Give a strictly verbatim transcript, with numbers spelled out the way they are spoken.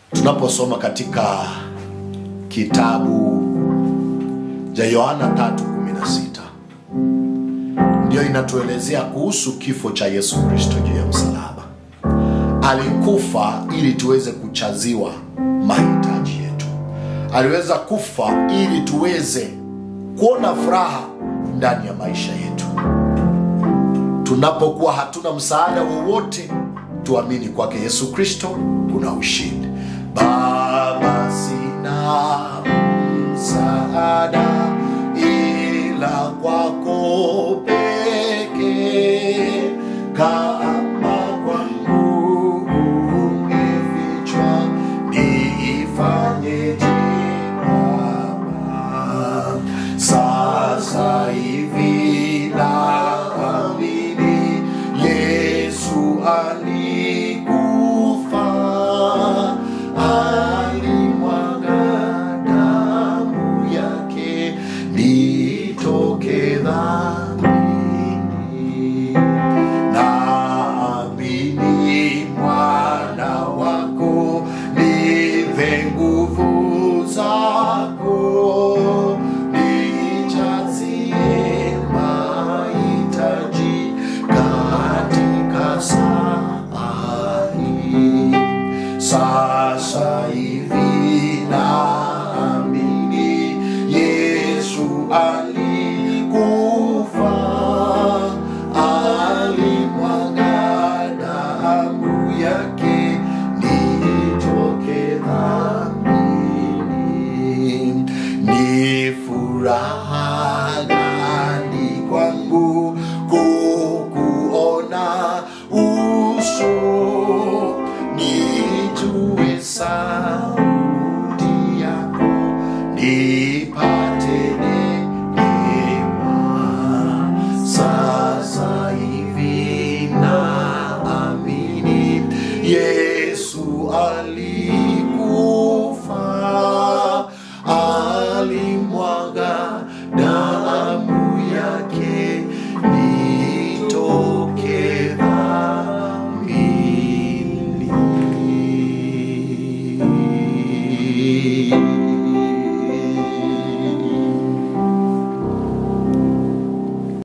Tunaposoma katika kitabu cha Yohana tatu kumi na sita, ndio inatuelezea kuhusu kifo cha Yesu Kristo juu ya msalaba. Alikufa ili tuweze kuchaziwa mahitaji yetu. Aliweza kufa ili tuweze kuona furaha ndani ya maisha yetu. Tunapokuwa hatuna msaada wowote, tuamini kwake Yesu Kristo kuna ushindi. Baba, sina msaada ila kwako pekee, kama kwangu umefichwa nifanyeje Baba? Sasa hivi naamini Yesu alikufa, alimwaga damu yake nitoke dhambini. Naamini mwana wako, nipe nguvu zako, nijazie mahitaji katika saa hii. Sasa hivi naamini Yesu alikufa, alimwaga damu yake nitoke dhambini. Ni furaha gani kwangu kukuona uso, nijue sana